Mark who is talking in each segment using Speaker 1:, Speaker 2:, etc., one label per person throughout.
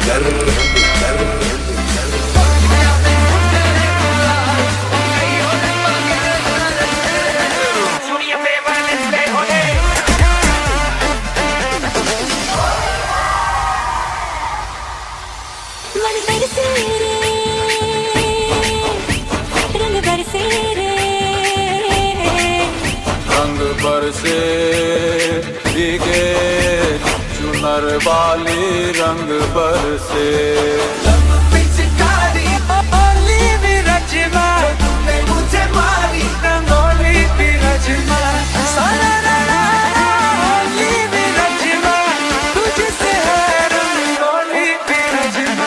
Speaker 1: रंग बरसे भीगे चुनर वाली रंग बरसे पिचकारी ओली भी रचना तुमने मुझे मारी रंगोली भी रचना सारा ओली भी रचना तुझसे है रंगोली भी रचना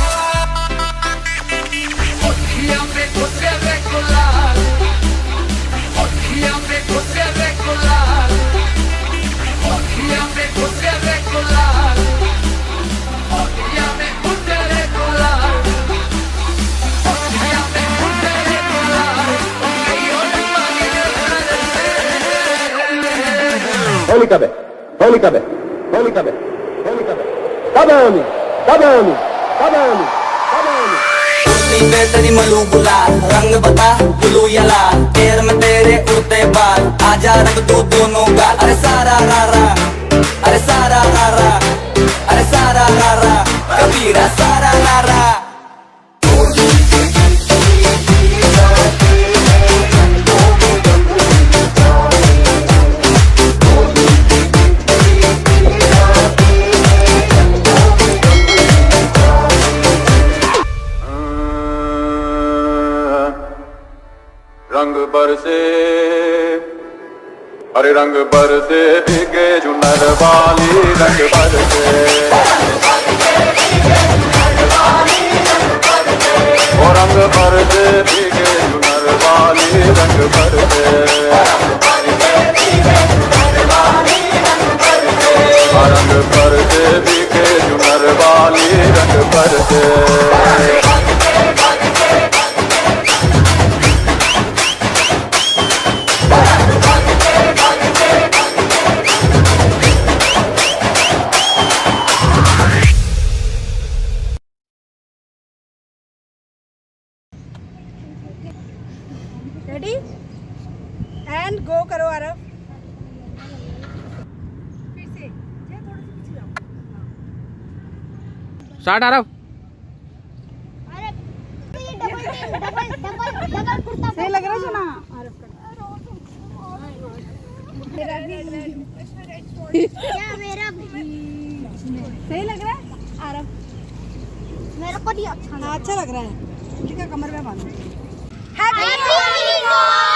Speaker 1: ओठियां पे गुस्से गुलाल ओठियां पे गुस्से गुलाल ओठियां पे गुस्से गुलाल ओठियां पे गुस्से गुलाल ओठियां पे गुस्से गुलाल
Speaker 2: Holy Kabe, Holy Kabe, Holy Kabe, Holy Kabe. Kabani, Kabani, Kabani, Kabani.
Speaker 3: पे तेरी मलू गुलाल रंग बता ब्लू या लाल पैर में तेरे उड़ते बाल आजा रंग तू दोनों गाल अरे सारा रारा अरे सारा रारा अरे सारा रारा कबीरा सारा रारा
Speaker 1: रंग बरसे हरे रंग बरसे भीगे चुनर वाली रंग बरसे ओ रंग बरसे भीगे चुनर वाली रंग बरसे रंग बरसे भीगे चुनर वाली रंग बरसे
Speaker 4: रेडी एंड गो करो आरव फिर से थोड़ा सा पीछे जाओ
Speaker 5: स्टार्ट आरव
Speaker 4: डबल कुर्ता सही लग रहा है ना आरव क्या मेरा सही लग रहा है आरव मेरे को भी अच्छा लग रहा है उनका कमर में बांधो हैप्पी